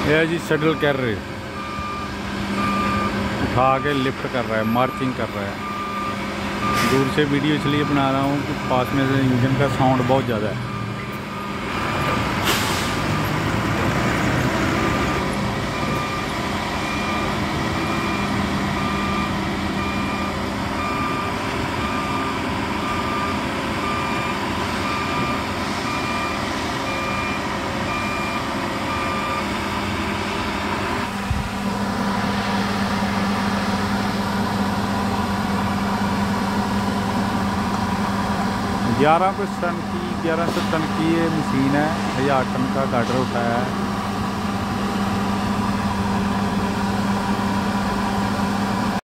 यह जी shuttle career उठा के लिफ्ट कर रहा है, मार्चिंग कर रहा है। दूर से वीडियो इसलिए बना रहा हूँ कि पास में से इंजन का साउंड बहुत ज़्यादा है। 1100 टन की ये मशीन है। 1000 टन का गार्डर उठाया है।